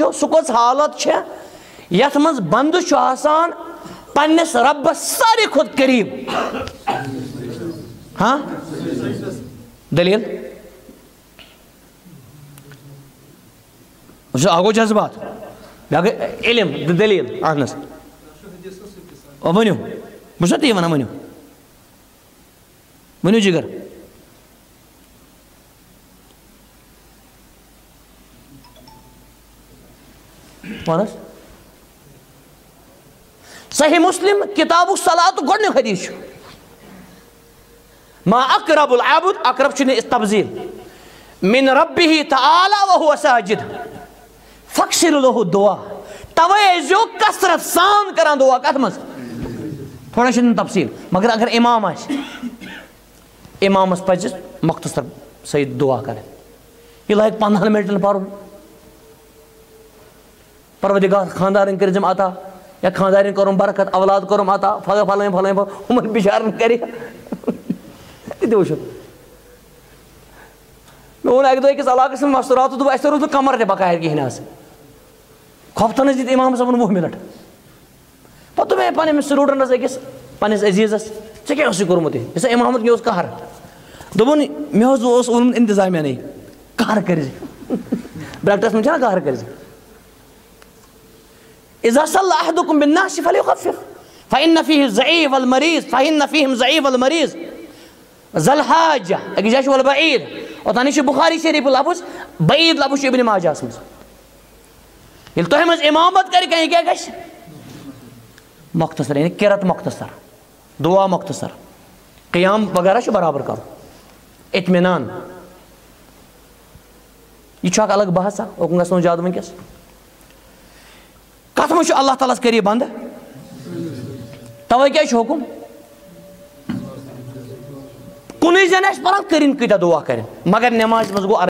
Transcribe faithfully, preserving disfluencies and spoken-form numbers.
چھو سُہ کۄس حالت چھےٚ یتھ منٛز بندٕ چھُ آسان پننِس رۄبس ساروی کھۄتہٕ قریٖب ہاں دلیٖل اکھ گوٚو جذبات بیٛاکھ گٔے علم تہٕ دلیٖل اہن حظ ؤنِو بہٕ چھُس نا تی وَنان ؤنِو ؤنِو جِگر وَن حظ صحیح مسلم کتاب الصلاۃ گۄڈنیُک حدیث چھُ ما اقرب العبد اقرب چھُ نہٕ تبذیٖل من ربه تعالی وهو ساجد فاکثروا له دعا توے ٲسۍزیو کثرت سان کران دعا کتھ منٛز تھوڑا چھُنہٕ تفصیٖل مگر اگر امام آسہِ امامس پزِ مختصر صحیح دعا کرٕنۍ یہِ لگہِ پنٛدہن منٹن پرُن پروردگار خاندارن کٔرزِم عطا یا خاندارن کوٚرُم برکت اولاد کوٚرُم عطا فلٲنۍ فلٲنۍ فلٲنۍ ہُمن بِچارن کرِ تہِ تہِ وٕچھُن مےٚ ووٚن اکہِ دۄہ أکِس علاقس منٛز مستوٗرات دوٚپ اَسہِ روٗز نہٕ کمر تہِ بقایا کِہینۍ حظ کھۄفتن ٲسۍ دِتۍ امام صٲبن وُہ مِنٹ پتہٕ دوٚپ مےٚ پنٕنِس سٹوٗڈنٹس أکِس پننِس عزیٖزس ژےٚ کیٛاہ اوسُے کوٚرمُت یہِ یُس امامت یہِ اوس قہر دوٚپُن مےٚ حظ اوس ووٚنمُت انتظامیہنٕے قہر کٔرزِ برٛیکٹس منٛز چھےٚ نا قہر کٔرزِ اذا صلى احدكم بالناس فليخفف فان فيه الضعيف والمريض فان فيهم ضعيف والمريض ذا الحاجة أكيد جاش ولا بعيد وثاني شو بخاري شريف لابوس بعيد لابوس ابن ماجه اسمه يلتهم إمامت كاري كان يجي كش مختصر يعني كرات مختصر دعاء مختصر قيام وغيرہ شو برابر کرو اطمینان یہ چھُ اکھ الگ بحثا اوکُن گژھو زیادٕ وٕنکٮ۪س کتھ منٛز چھُ اللہ تعالیٰ ہس قریٖب بنٛدٕ توے کیٛازِ چھُ حُکُم کُنُے زٔنۍ آسہِ پران کٔرِنۍ کۭتیاہ دعا کرن مگر نٮ۪مازِ منٛز گوٚو